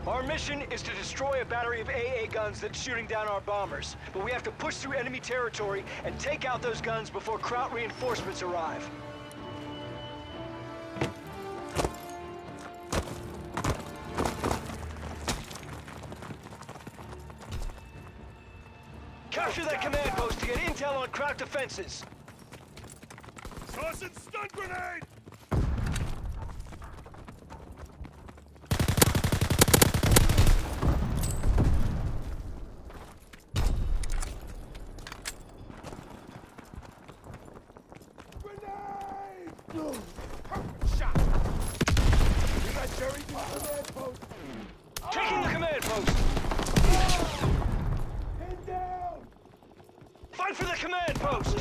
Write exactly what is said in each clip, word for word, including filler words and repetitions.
Our mission is to destroy a battery of A A guns that's shooting down our bombers. But we have to push through enemy territory and take out those guns before Kraut reinforcements arrive. Capture that command post to get intel on Kraut defenses. Tossing stun grenade! Shot! We got Jerry to the command post! Taking the command post! Head down! Fight for the command post!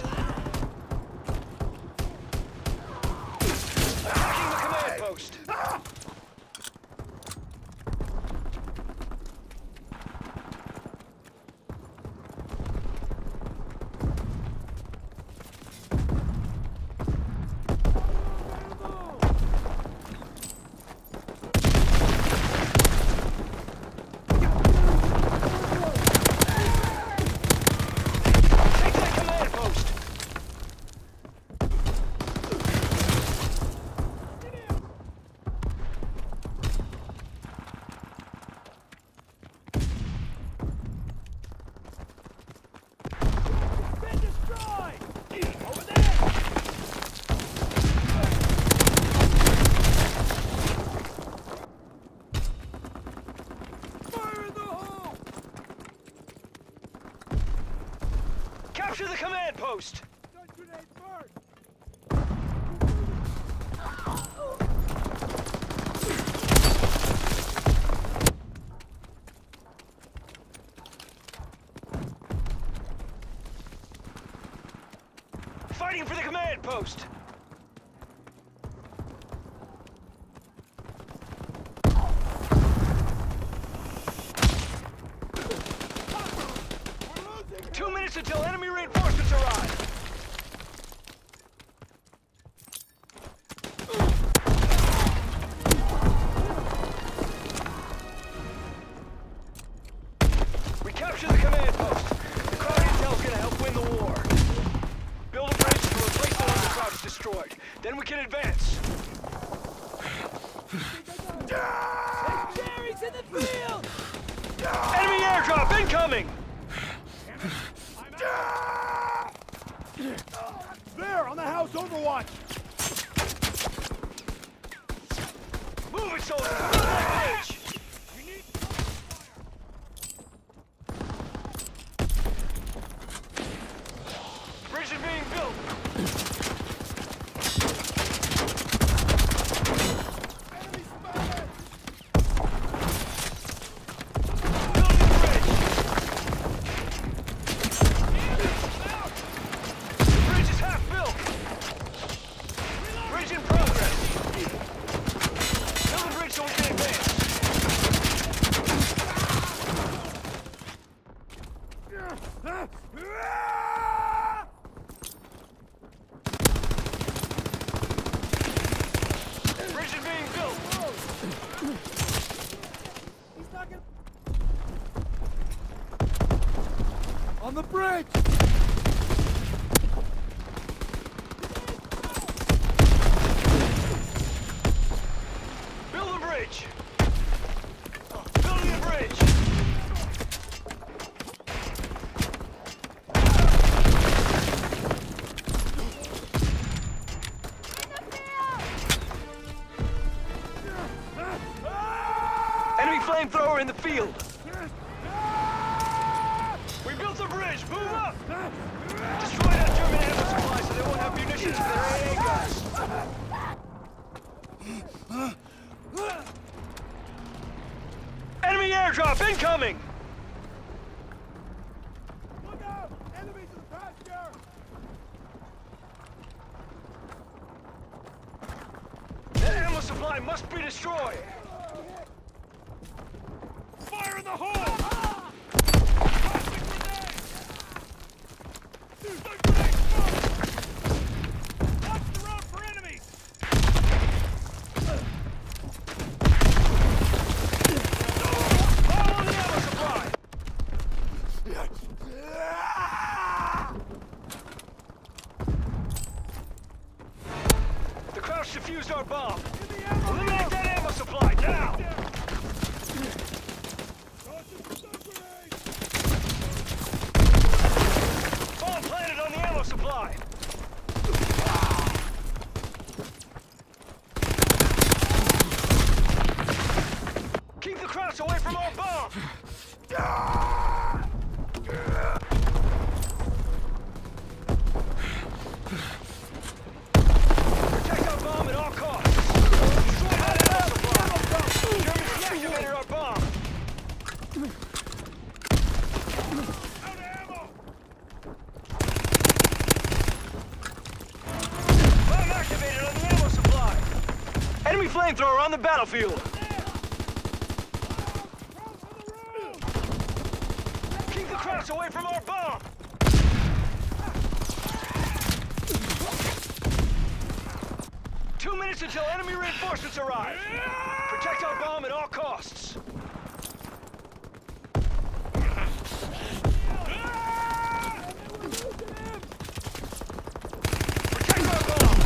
Attacking the command post! Capture the command post! Stun grenade first! Fighting for the command post! Two minutes until enemy reinforcements arrive! We capture the command post. The Kraut intel's gonna help win the war. Build a bridge to replace the one the Kraut has destroyed. Then we can advance. Jerry's in the field! Enemy airdrop incoming! There, on the house overwatch! Move it, soldiers! Move that bridge! Bridge is being built! Enemy spotted! Building the bridge! The bridge is half built! Bridge in progress! Build the bridge so we can advance! Bridge is being built! He's not gonna... On the bridge! Build the bridge! Building the bridge! Enemy flamethrower in the field! We built the bridge! Move up! Destroy that German ammo supply so they won't have munitions for their A A guns! Enemy airdrop incoming! Look out! Enemies in the pasture! That ammo supply must be destroyed! Fire in the hole! Stun grenade first! Watch the road for enemies! No! Crowds defused our bomb. Eliminate that ammo supply, now! Bomb planted on the ammo supply. Keep the Krauts away from our bomb! Protect our bomb at all costs! Destroy that ammo supply! Germans deactivated our bomb! Out of ammo! Bomb activated on the ammo supply! Enemy flamethrower on the battlefield! Keep the Krauts away from our bomb! Two minutes until enemy reinforcements arrive! Protect our bomb at all costs! Protect our bomb!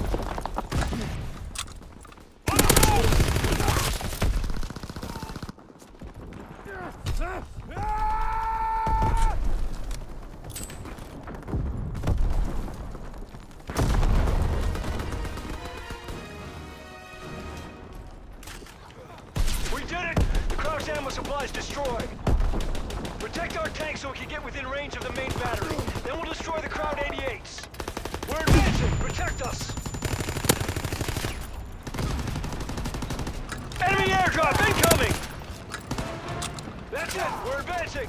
We did it! The Kraut's ammo supply is destroyed. Protect our tank so we can get within range of the main battery. Then we'll destroy the Kraut eighty-eights. We're advancing! Protect us! Enemy airdrop incoming! That's it! We're advancing!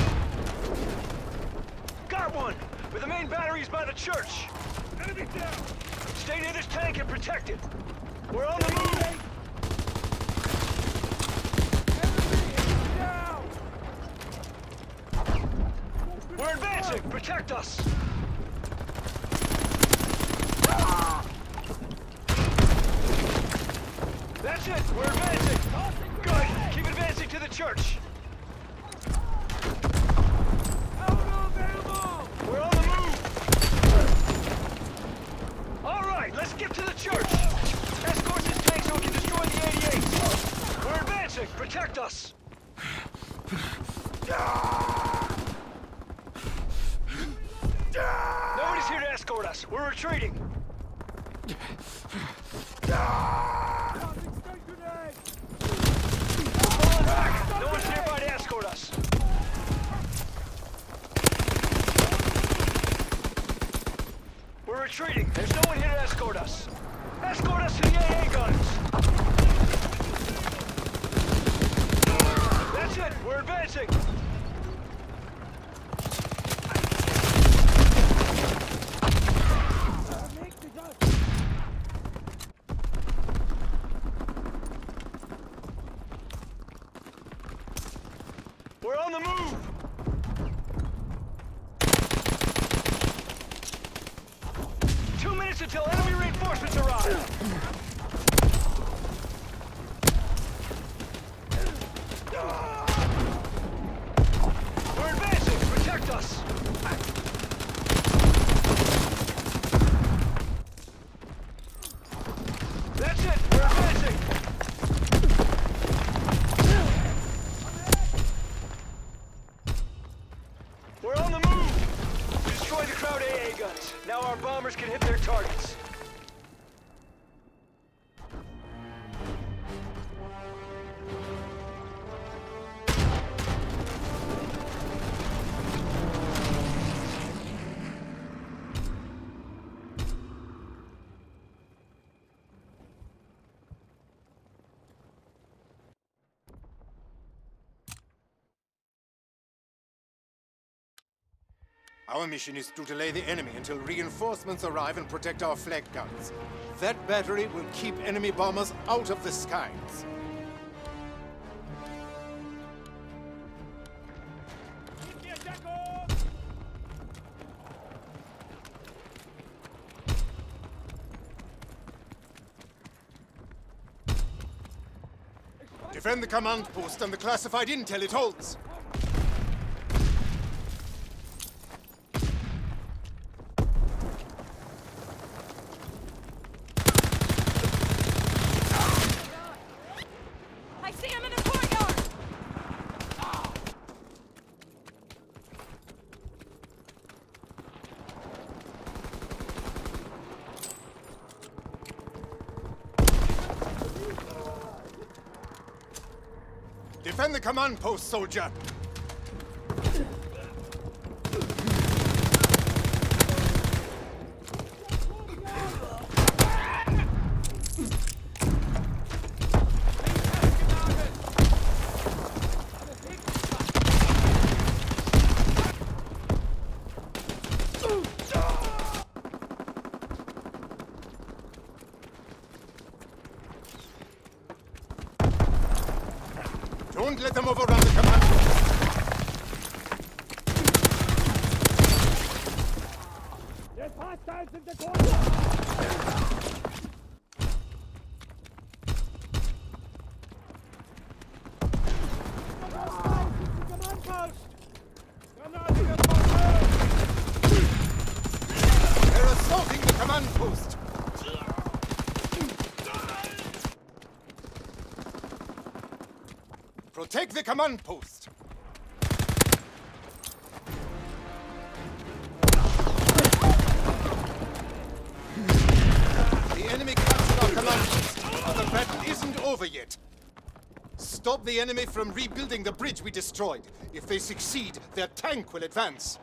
Got one! But the main battery is by the church! Enemy down! Stay near this tank and protect it! We're on the move! We're advancing! Protect us! That's it! We're advancing! Good! Keep advancing to the church! Out of ammo! We're on the move! Alright, let's get to the church! Escort this tank so we can destroy the eighty-eights! We're advancing! Protect us! Nobody's here to escort us. We're retreating. Tossing stun grenade! We're falling back. No one's nearby to escort us. We're retreating. There's no one here to escort us. Escort us to the A A guns. That's it. We're advancing. We're on the move! Two minutes until enemy reinforcements arrive! We're advancing! Protect us! That's it! We're advancing! We're on the move! We destroyed the Kraut A A guns. Now our bombers can hit their targets. Our mission is to delay the enemy until reinforcements arrive and protect our flag guns. That battery will keep enemy bombers out of the skies. Defend the command post and the classified intel it holds. Defend the command post, soldier! Don't let them overrun the command post. There's hostiles in the corner! Hostiles in the command post! Granate gefunden! They're assaulting the command post. Protect the command post. The enemy captured our command post, but the battle isn't over yet. Stop the enemy from rebuilding the bridge we destroyed. If they succeed, their tank will advance.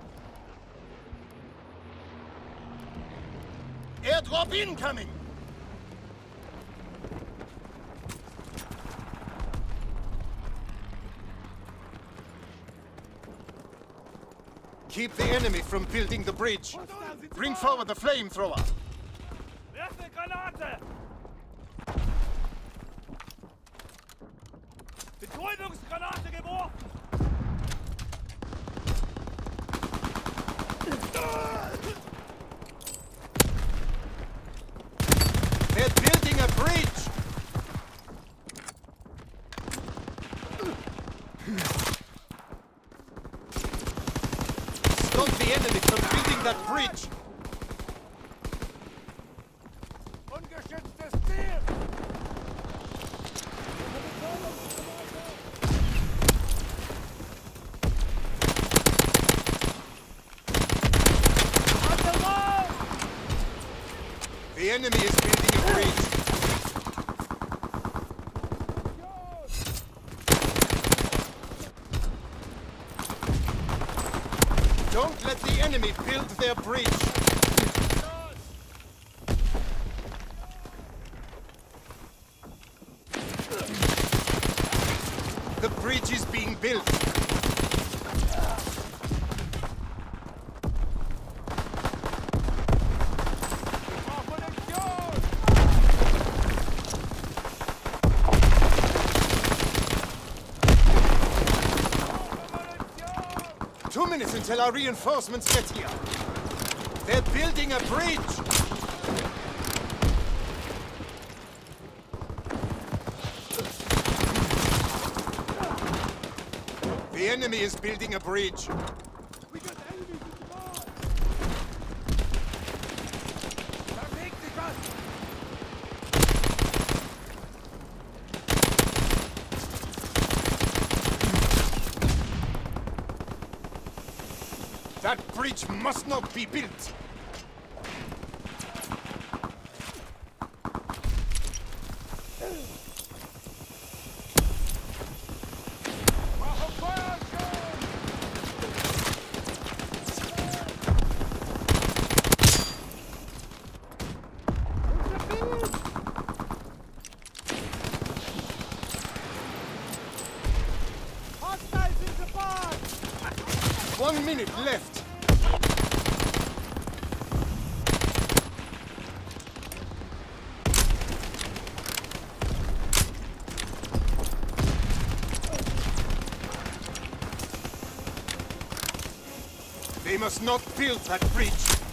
Airdrop incoming! Keep the enemy from building the bridge. Bring forward the flamethrower. Werfe Granate! Betäubungsgranate geworfen! They're building a bridge! Stop the enemy from building that bridge! Ungeschütztes Ziel! The enemy is building a bridge. Don't let the enemy build their bridge. The bridge is being built. Two minutes until our reinforcements get here. They're building a bridge. The enemy is building a bridge. We got enemies in the bar! Bewegt sich was! That bridge must not be built. Hostiles in the bar! One minute left. They must not build that bridge.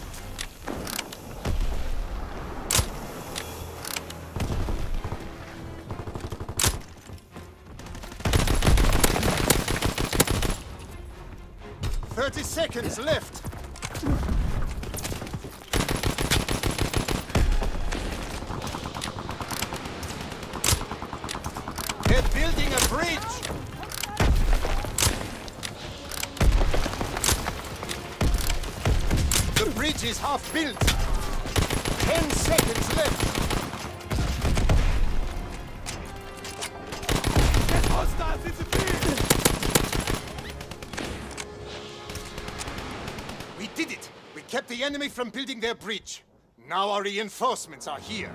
Thirty seconds left. They're building a bridge. The bridge is half built. Ten seconds left. Get hostiles in the enemy from building their bridge. Now our reinforcements are here.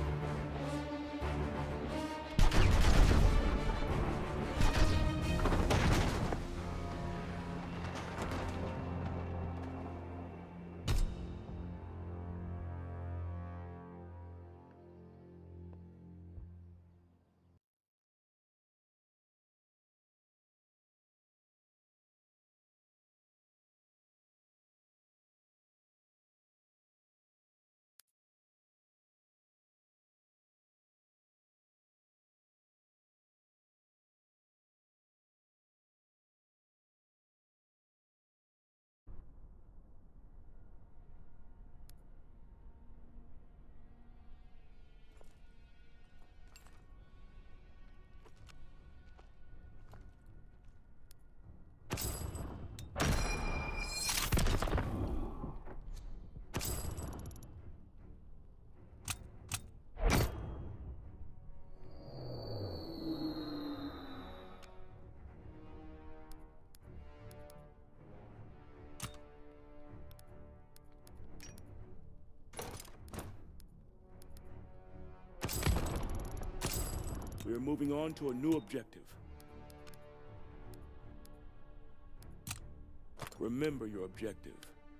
We are moving on to a new objective. Remember your objective.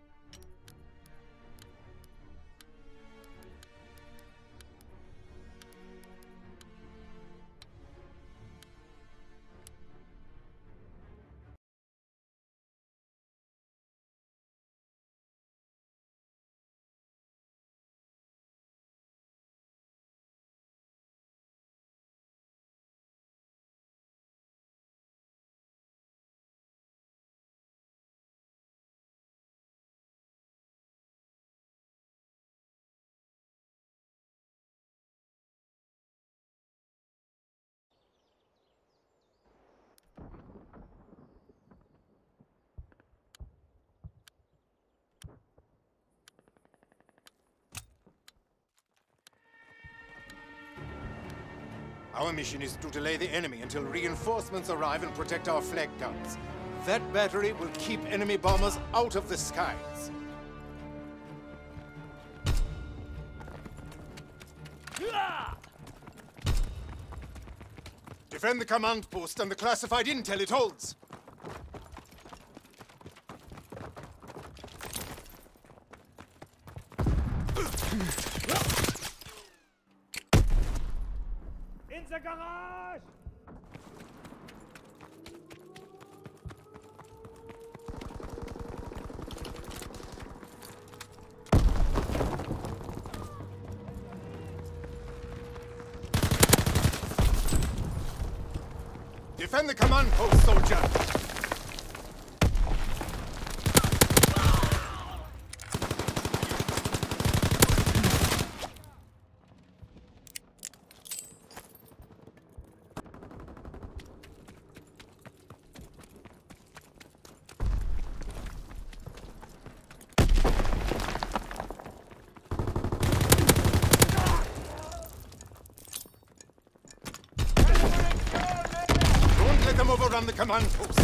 Our mission is to delay the enemy until reinforcements arrive and protect our flag guns. That battery will keep enemy bombers out of the skies. Defend the command post and the classified intel it holds. In the garage! Defend the command post, soldier! Overrun the command post.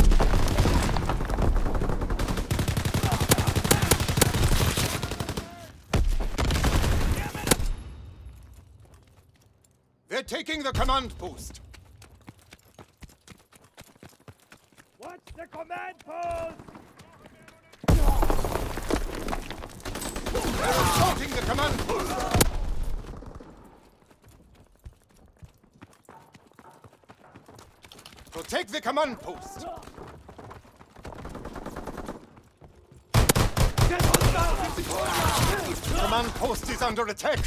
They're taking the command post. What's the command post? They're assaulting the command post. Protect the command post! The command post is under attack!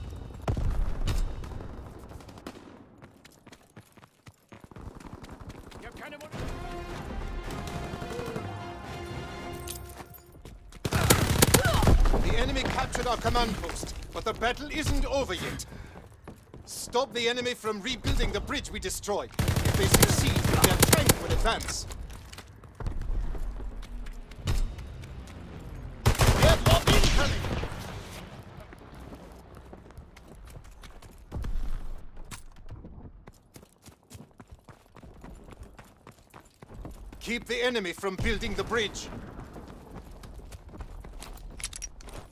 The enemy captured our command post, but the battle isn't over yet. Stop the enemy from rebuilding the bridge we destroyed. If they succeed, their tank will advance. Airlock incoming! Keep the enemy from building the bridge.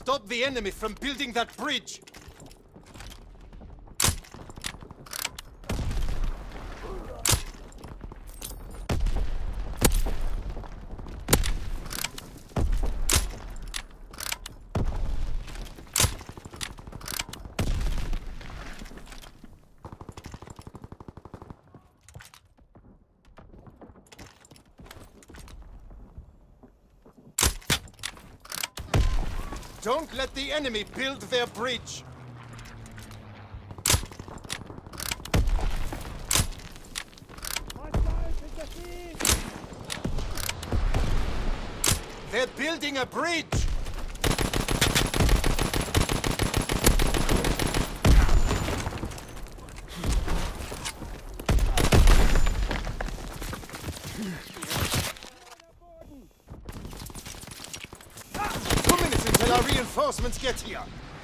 Stop the enemy from building that bridge! Don't let the enemy build their bridge! They're building a bridge! Two minutes until our reinforcements get here!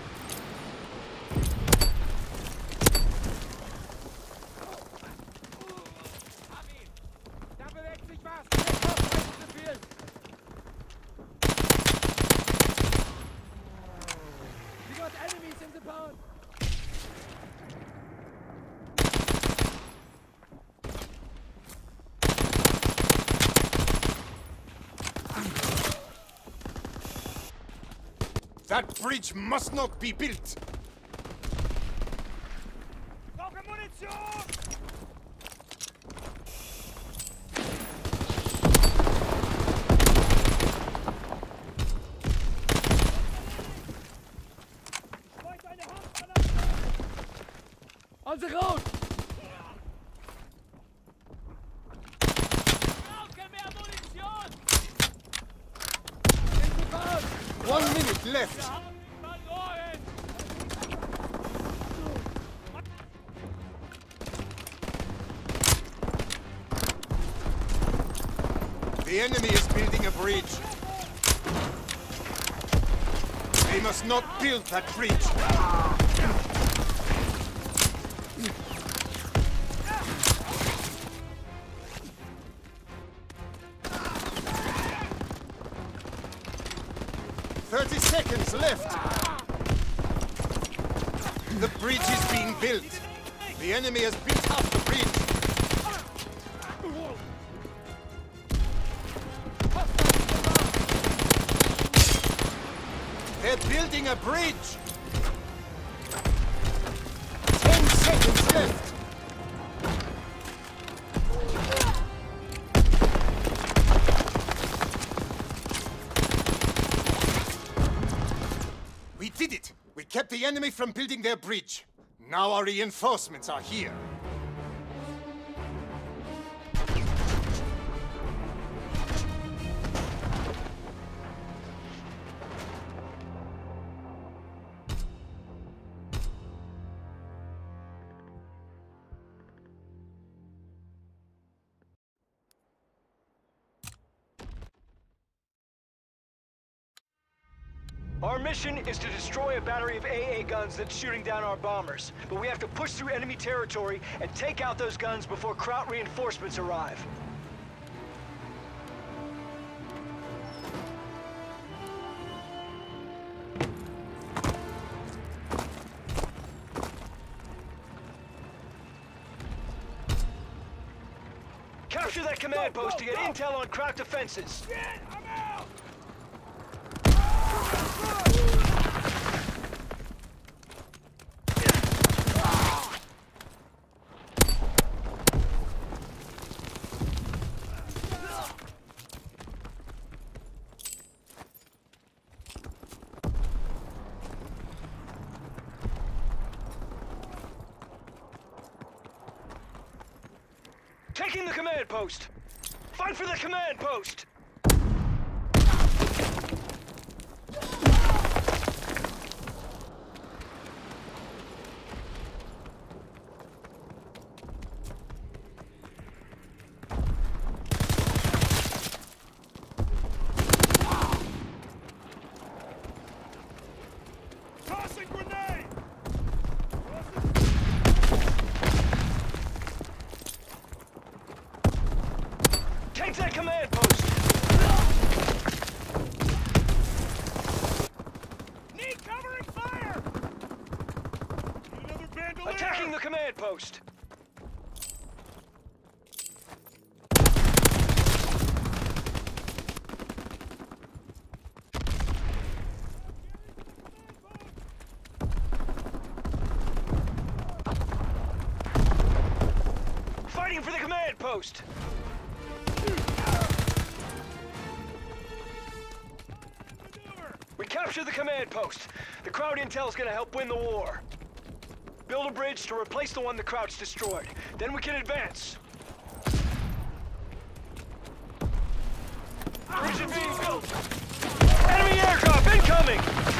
That bridge must not be built! Brauche Munition! Freund, eine Hand! On the road! Brauche mehr Munition! One minute left! The enemy is building a bridge. They must not build that bridge. Thirty seconds left. The bridge is being built. The enemy has built half the bridge. They're building a bridge! Ten seconds left! We did it! We kept the enemy from building their bridge. Now our reinforcements are here. Our mission is to destroy a battery of A A guns that's shooting down our bombers. But we have to push through enemy territory and take out those guns before Kraut reinforcements arrive. Capture that command post to get intel on Kraut defenses. Shit, I'm out! Taking the command post! Fight for the command post! Tossing grenade! Take that command post! the command post. Fighting for the command post. We captured the command post. The crowd intel's gonna help win the war. Build a bridge to replace the one the crowd's destroyed. Then we can advance. Bridge is being built. Enemy airdrop incoming!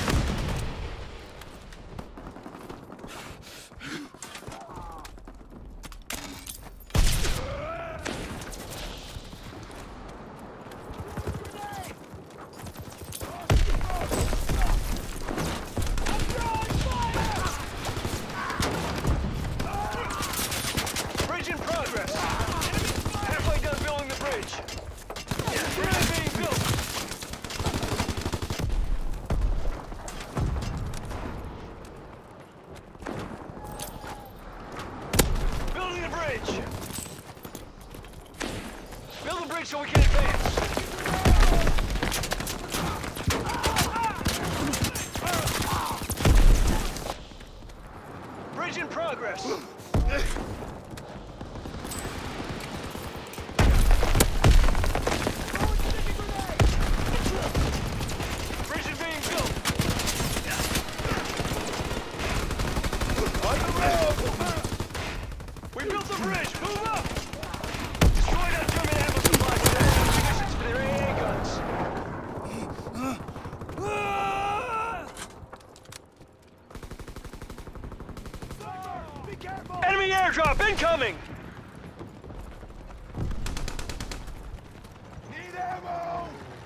So we can advance. Bridge in progress. Bridge is being built. On the road. We built the bridge. Move up. Destroy that German ammo supply. Munitions for their A A guns. Be careful! Enemy airdrop incoming! Need ammo!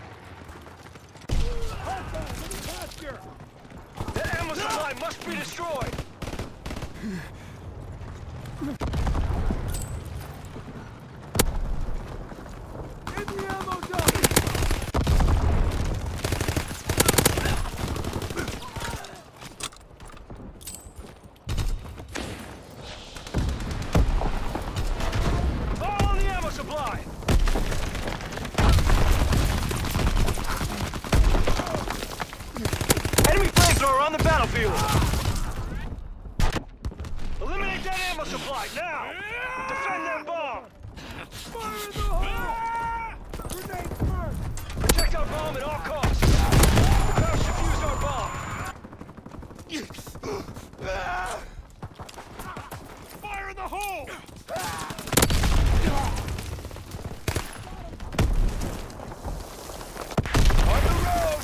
Posture! The ammo supply must be destroyed! Get the ammo done! Fall on the ammo supply! Enemy flamethrower on the battlefield! Eliminate that ammo supply, now! Defend that bomb! Fire in the hole! Grenade first! Protect our bomb at all costs! The crowd's defused our bomb! Fire in the hole! On the road!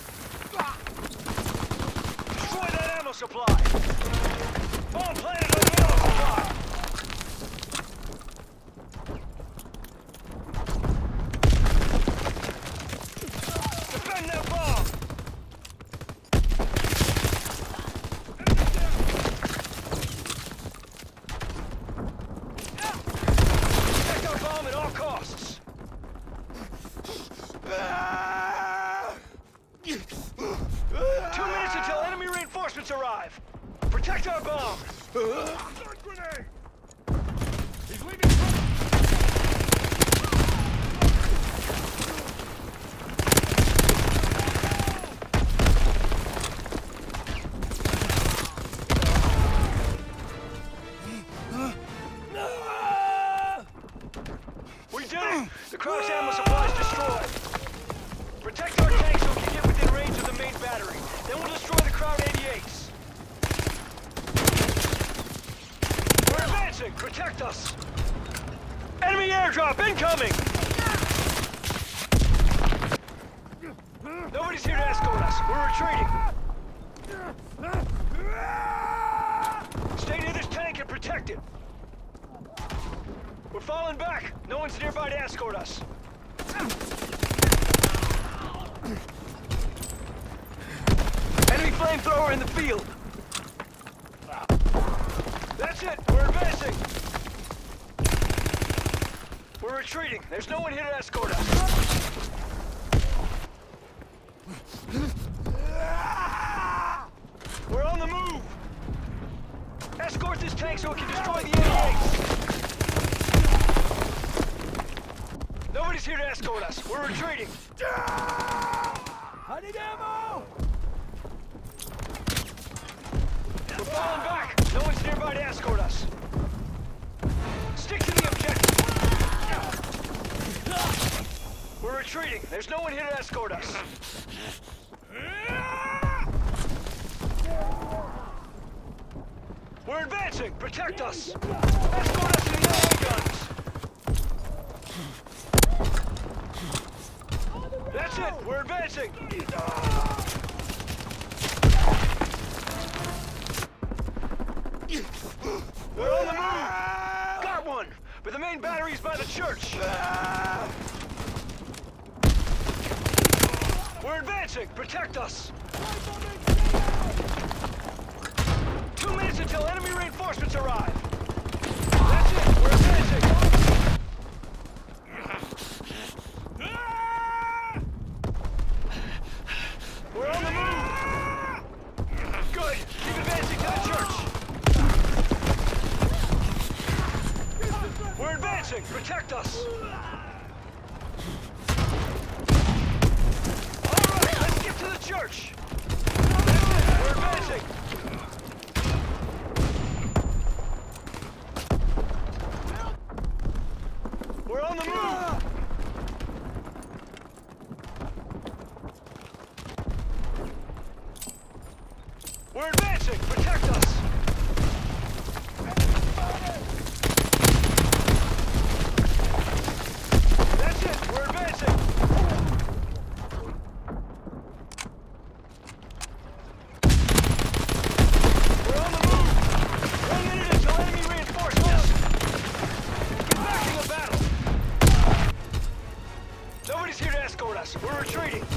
Destroy that ammo supply! Bomb planted on the ammo supply! Defend that bomb! Protect our bomb at all costs! Two minutes until enemy reinforcements arrive! Protect our bomb! Start grenade! He's leaving front! We did it! The crowd's ammo supply is destroyed! Protect our tanks so we can get within range of the main battery. Then we'll destroy the crowd eighty-eights. We're advancing! Protect us! Enemy airdrop incoming! Nobody's here to escort us. We're retreating. Stay near this tank and protect it. We're falling back. No one's nearby to escort us. Enemy flamethrower in the field. That's it. We're advancing. We're retreating. There's no one here to escort us. We're on the move. Escort this tank so it can destroy the eighty-eights. Nobody's here to escort us. We're retreating. I need ammo! We're falling back. No one's nearby to escort us. Stick to the objective. We're retreating. There's no one here to escort us. We're advancing. Protect us. Escort us to the A A guns. That's it. We're advancing. We're on the move. Got one. But the main battery's by the church. We're advancing. Protect us. Two minutes until enemy reinforcements arrive. That's it. We're advancing. We're on the move. Good. Keep advancing to the church. We're advancing. Protect us. All right. Let's get to the church. That's it. We're advancing. We're on the move! We're advancing! Protect us! That's it! We're advancing! We're on the move! One minute until enemy reinforcements! Get back in the battle! Nobody's here to escort us. We're retreating.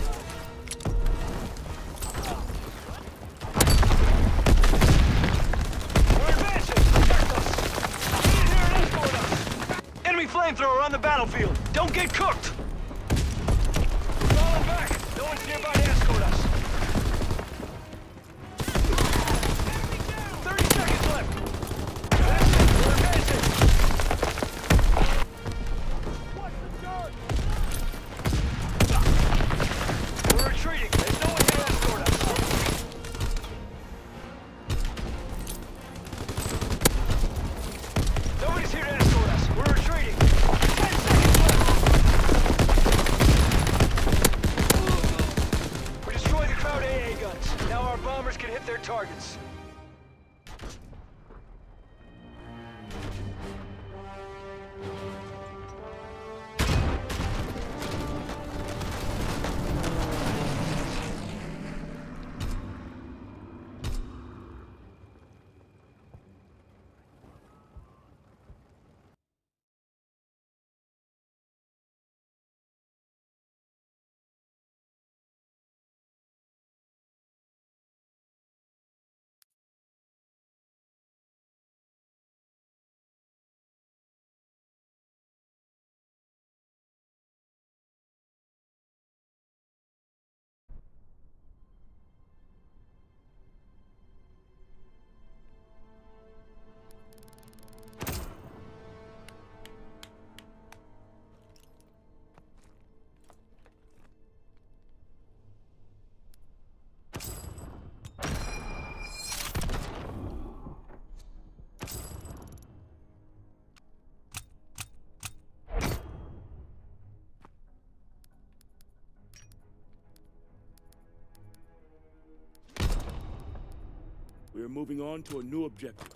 We're advancing. Protect us. Get in here and escort us. Enemy flamethrower on the battlefield. Don't get cooked. We're falling back. No one's nearby to escort us. thirty seconds left. That's it. We're advancing. We're retreating. There's no one here to escort us. Nobody's here to escort us. We're retreating. Ten seconds left. We destroyed the crowd A A guns. Now our bombers can hit their targets. We are moving on to a new objective.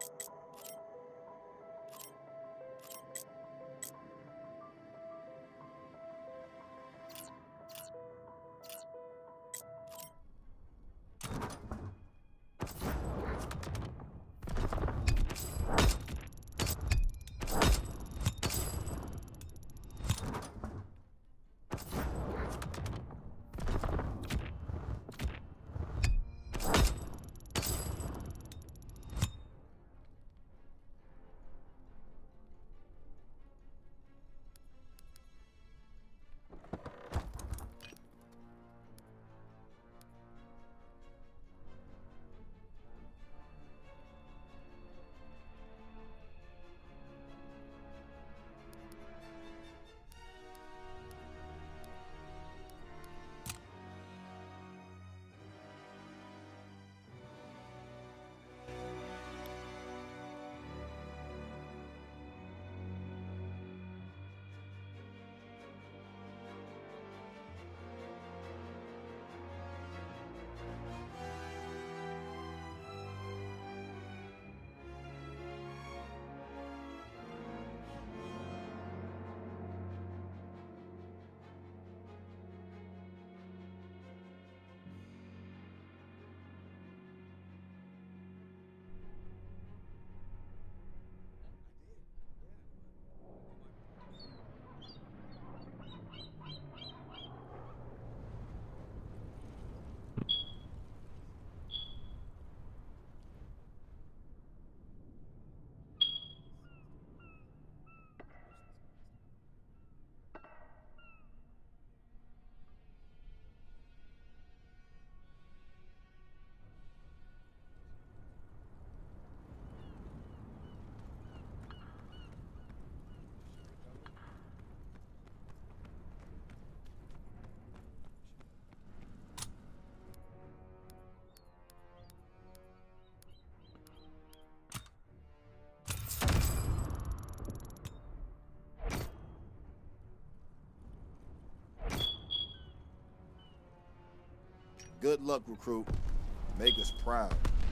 Good luck, recruit. Make us proud.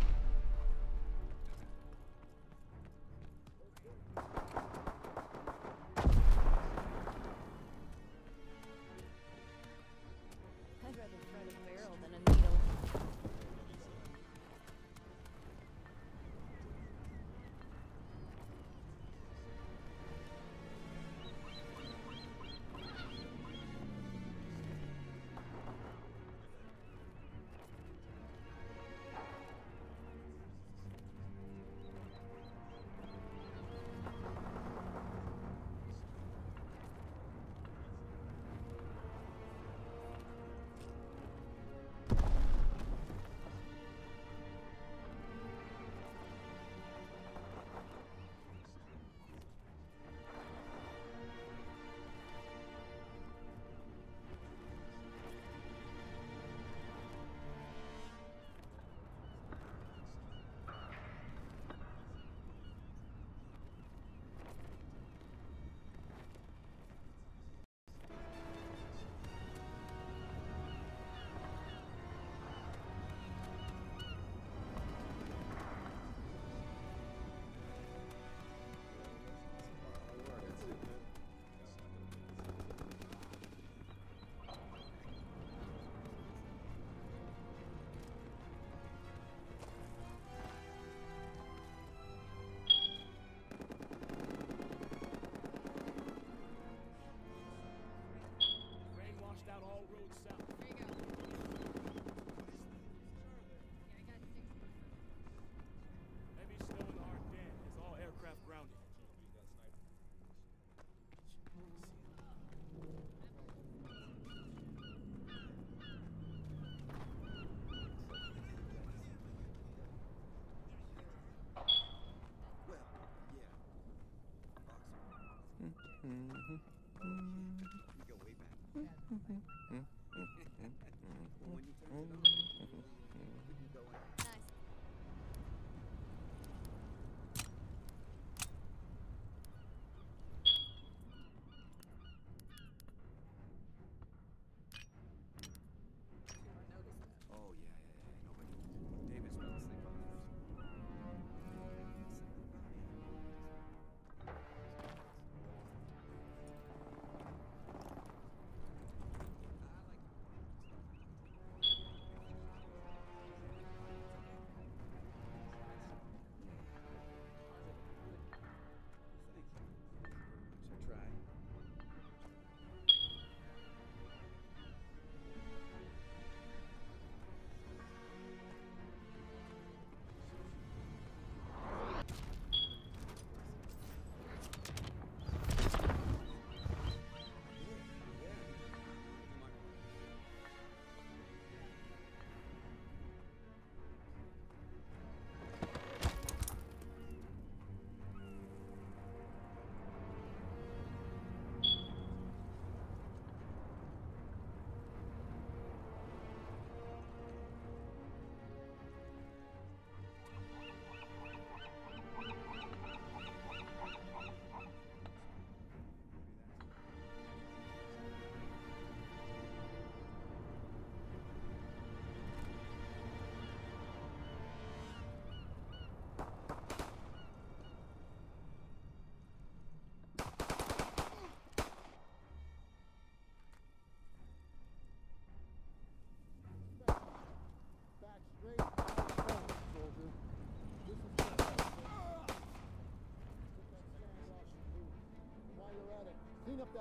I'd rather thread a barrel than a needle.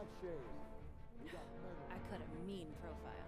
I cut a mean profile.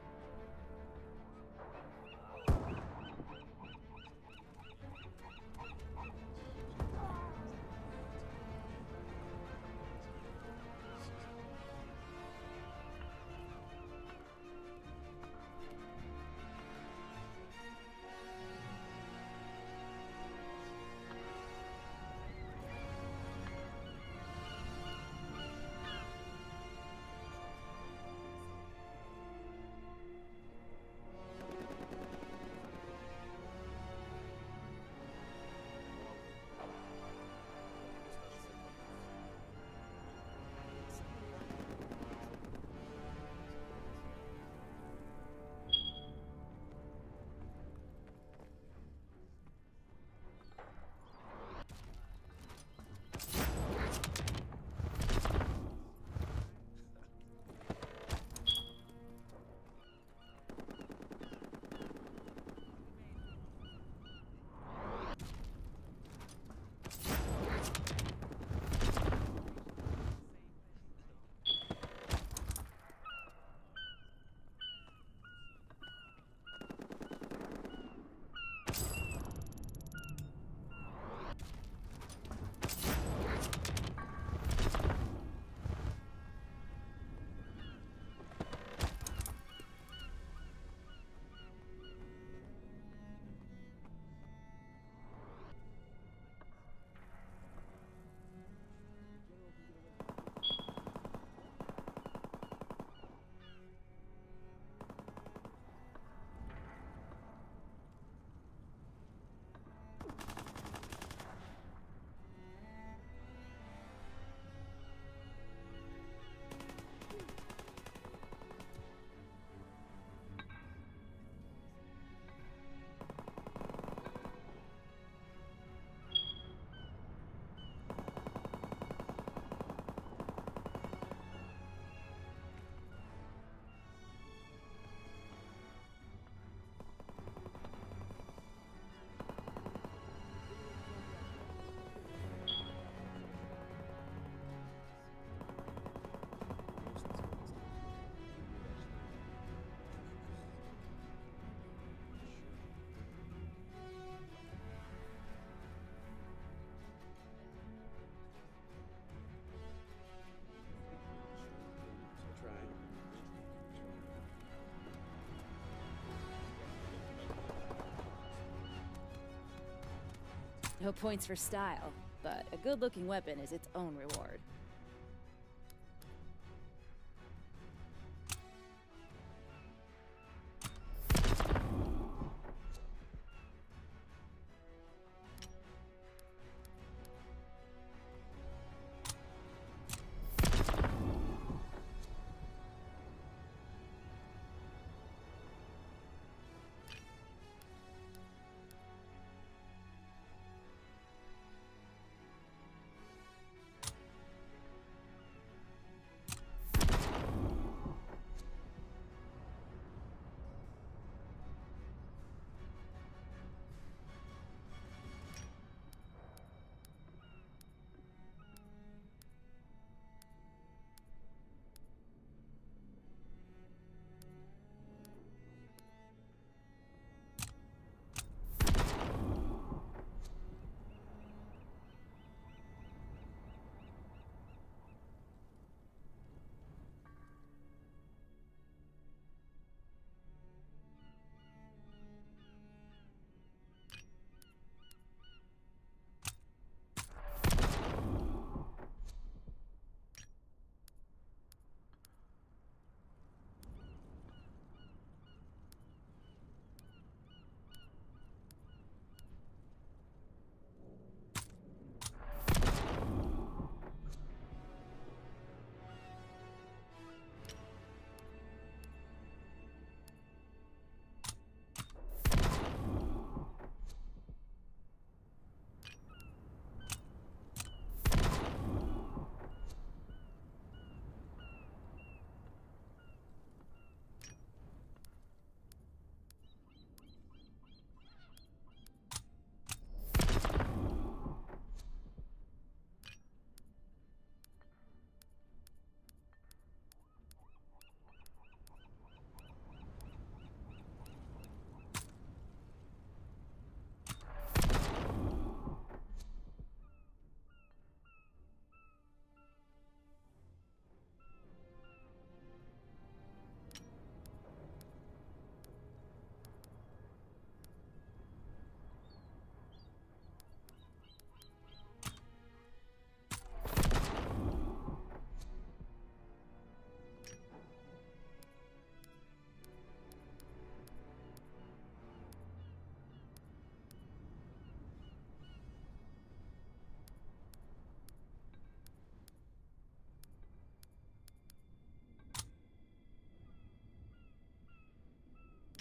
No points for style, but a good-looking weapon is its own reward.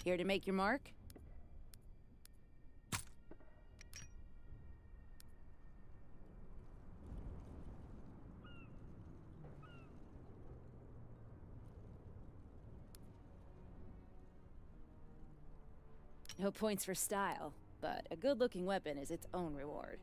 Here to make your mark? No points for style, but a good-looking weapon is its own reward.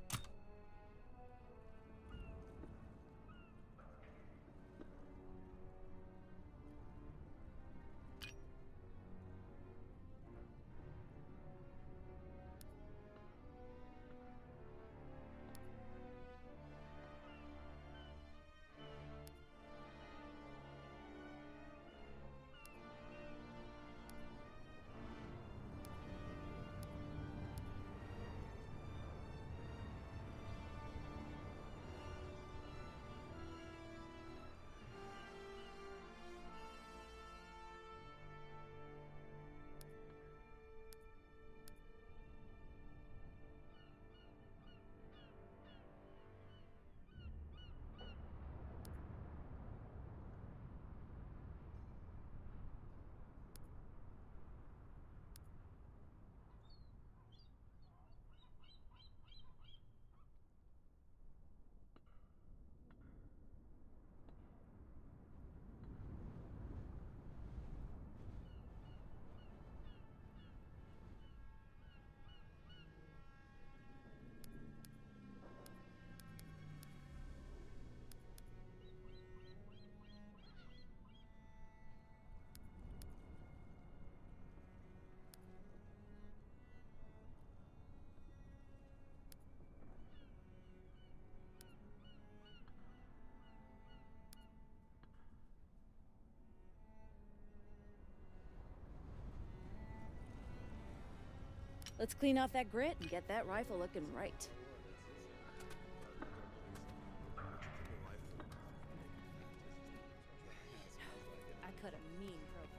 Let's clean off that grit and get that rifle looking right. I cut a mean profile.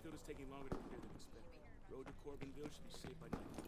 battlefield is taking longer to clear than expected. Road to Corbinville should be safe by nightfall.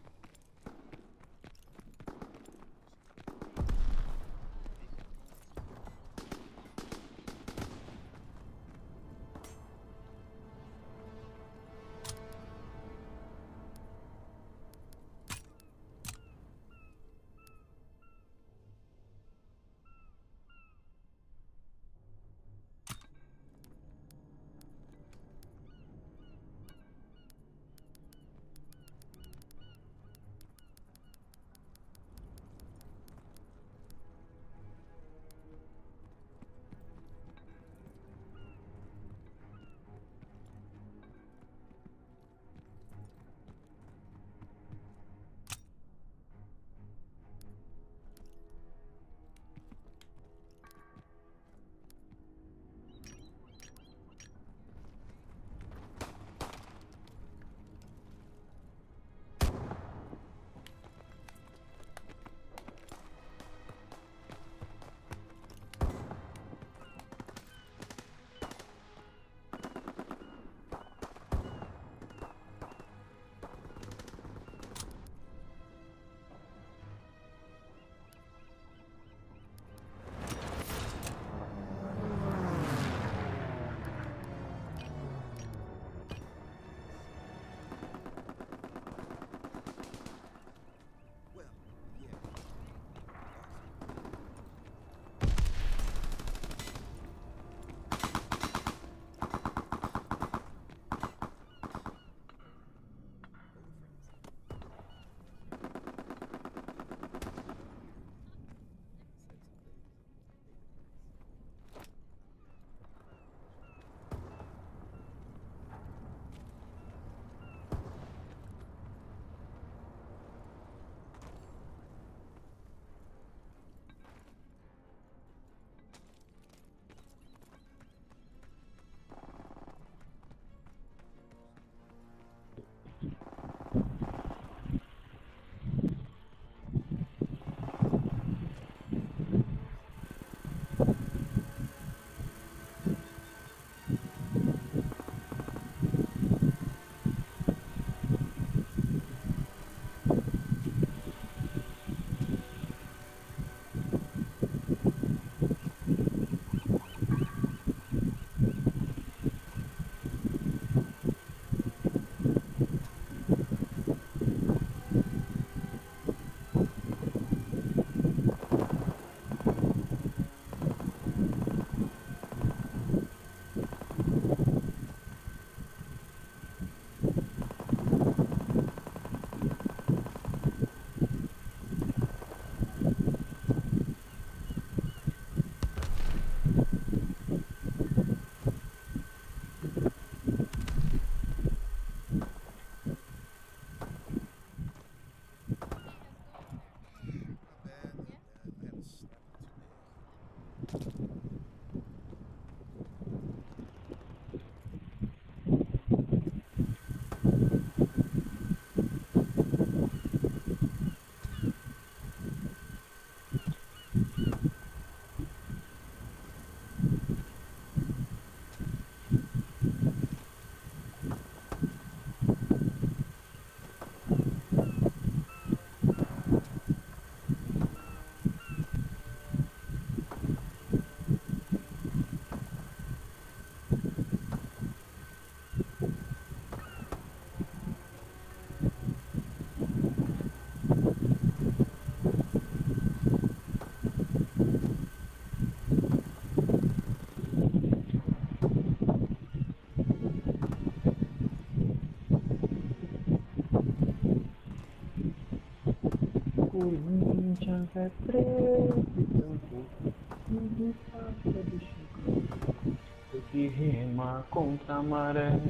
Corinthians é preto e branco, tudo passa do Chico, o que rima contra a maré.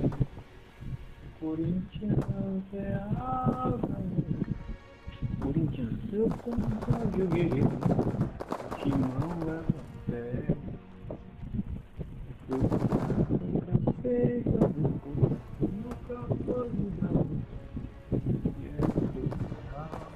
Corinthians é água, Corinthians eu contato o guerreiro, que não leva a fé. Eu contra a feita do corpo, no cavalo branco, e é total.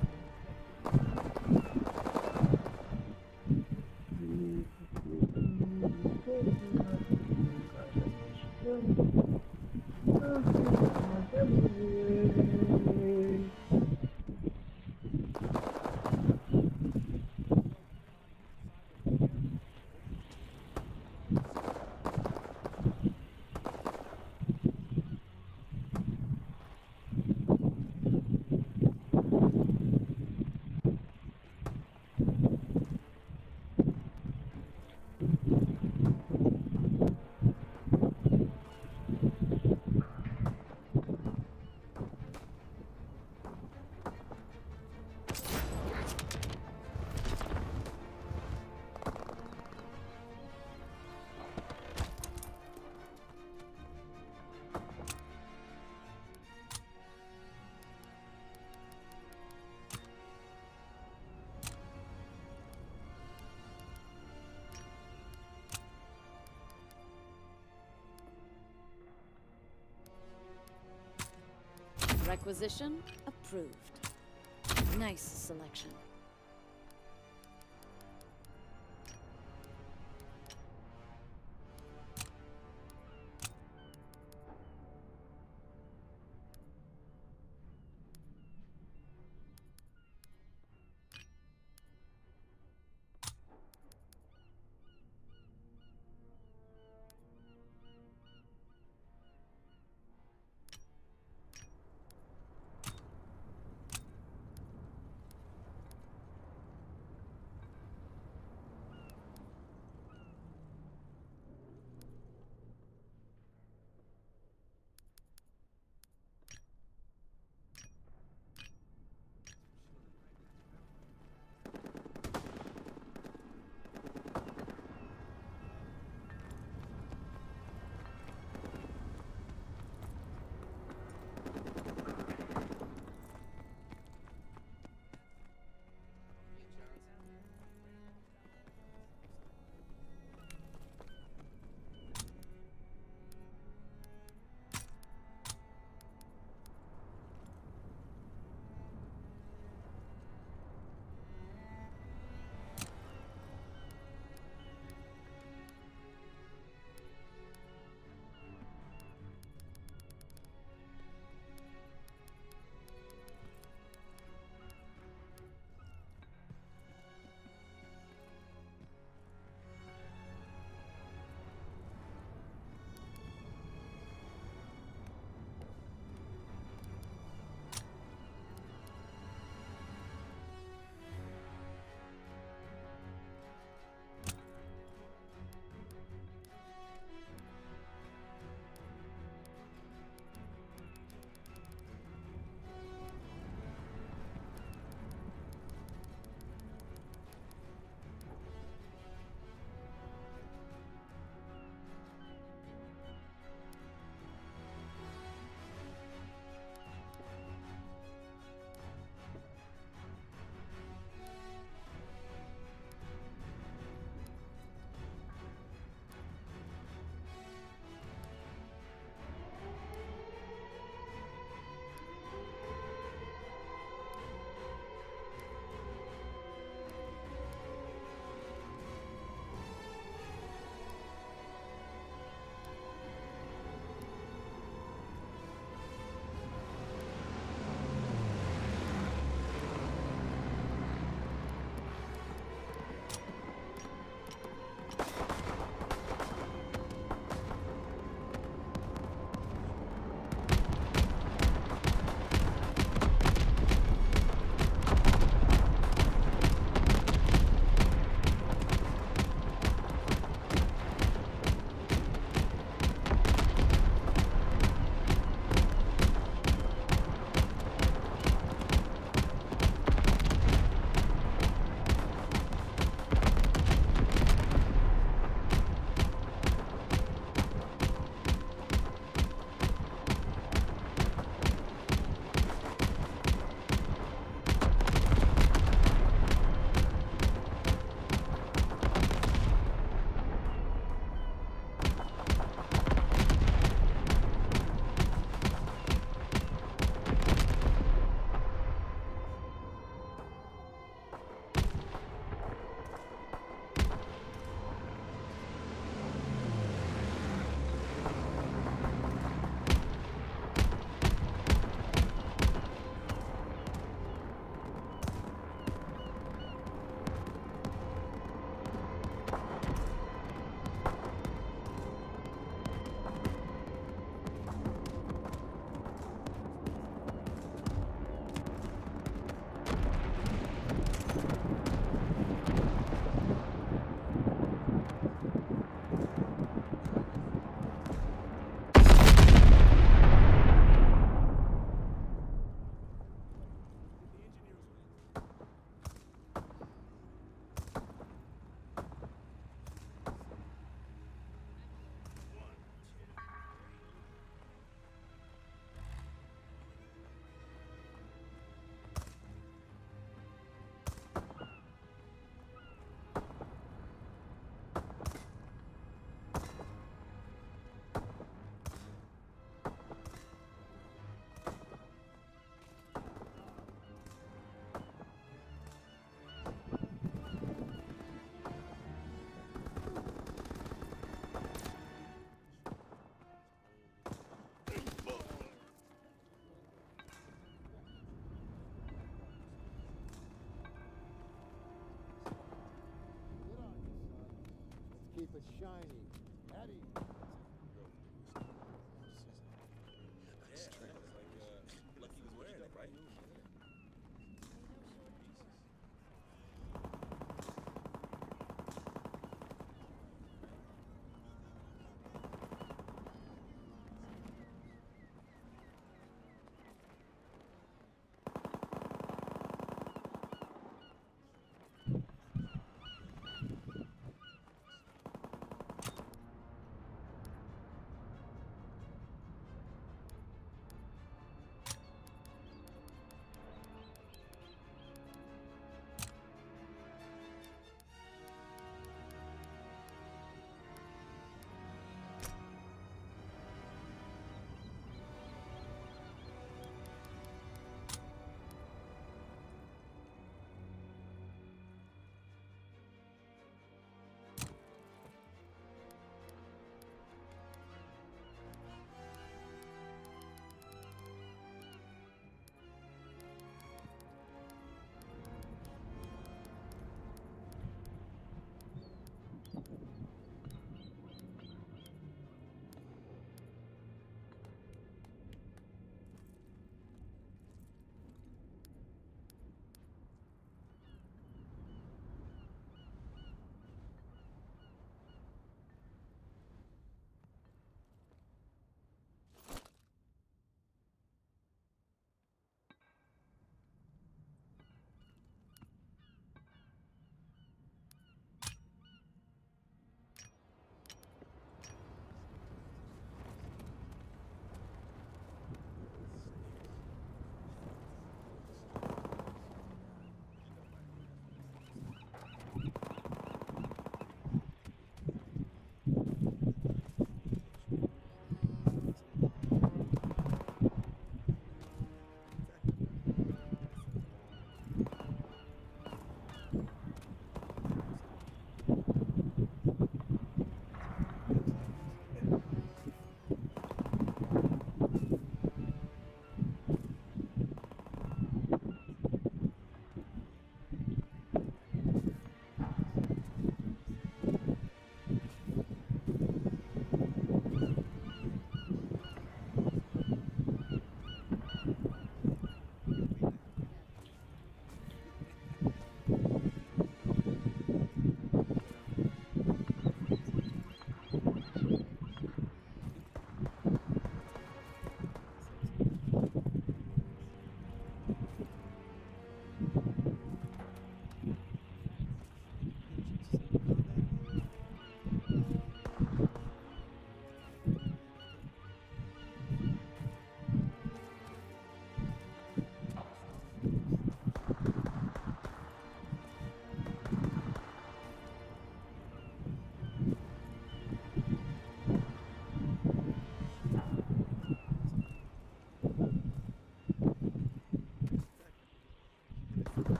Requisition approved. Nice selection. shiny. Patty. Yeah, that was like, uh, like he was wearing it, right?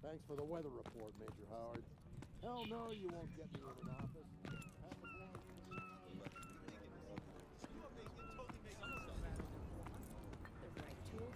Thanks for the weather report, Major Howard. Hell no, you won't get me in an office. Have the boys- The right tool.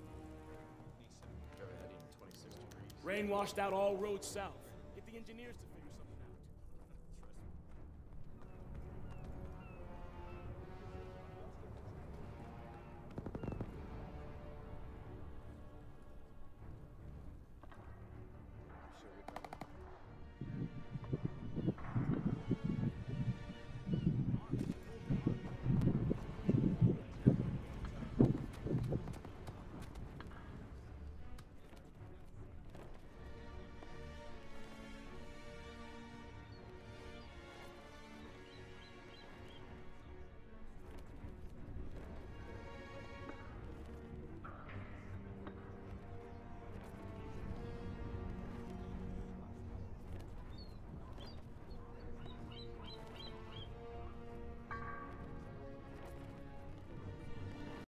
Rain washed out all roads south. Get the engineers to fix it.